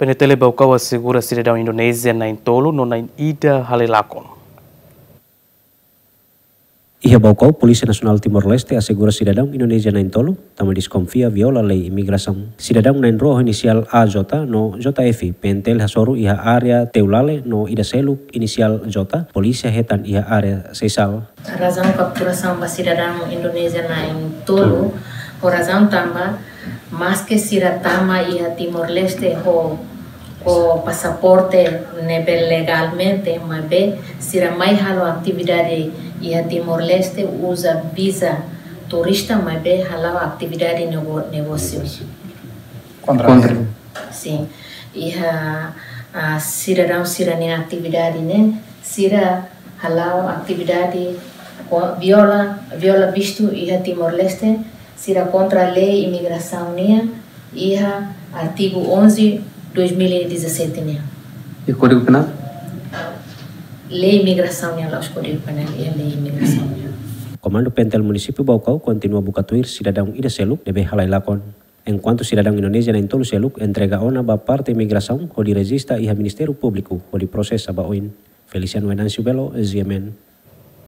Penetele Baucau assegura cidadão Indonésia na Intolo no na ida halilakon. Ia Baucau, Polícia Nacional Timor-Leste assegura cidadão Indonésia na Intolo, também desconfia viola lei imigração. Cidadão na rojo inicial AJ no JF, Pentel Hasoru ia área Teulale no ida seluk inisial J, polícia hetan ia área Sesal. A razão capturação para cidadão Indonésia na Intolo, a razão também, mas que cidadão ia Timor-Leste o passaporte nebe legalmente, mas bem, se mais halo atividade e a Timor-Leste usa visa turista, mas bem halo atividade negócio. Contra. Sim. E a cidadania atividade, né? Sira halo atividade viola visto e a Timor-Leste, sira contra a lei imigração né? E a artigo 11 2017 né? E Código Penal? Lei imigração né? Os Código Penal e a lei imigração né? Comando Pentel Município Baucau continua bukatuir cidadão ida seluk debe halai lakon. Enquanto cidadão Indonésia na Intolo seluk entrega ona ba parte imigração o di registra iha Ministério Público o di proses ba oin. Feliciano Venancio Belo, SGMN.